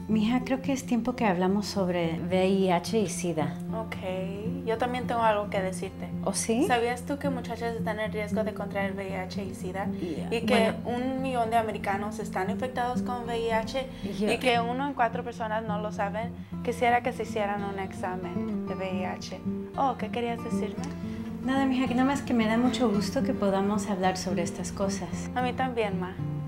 Mija, creo que es tiempo que hablamos sobre VIH y SIDA. Ok, yo también tengo algo que decirte. ¿O sí? ¿Sabías tú que muchachas están en riesgo de contraer VIH y SIDA? Yeah. Y que 1 millón de americanos están infectados con VIH y que 1 en 4 personas no lo saben. Quisiera que se hicieran un examen de VIH. Oh, ¿qué querías decirme? Nada, mija, que nada más que me da mucho gusto que podamos hablar sobre estas cosas. A mí también, Ma.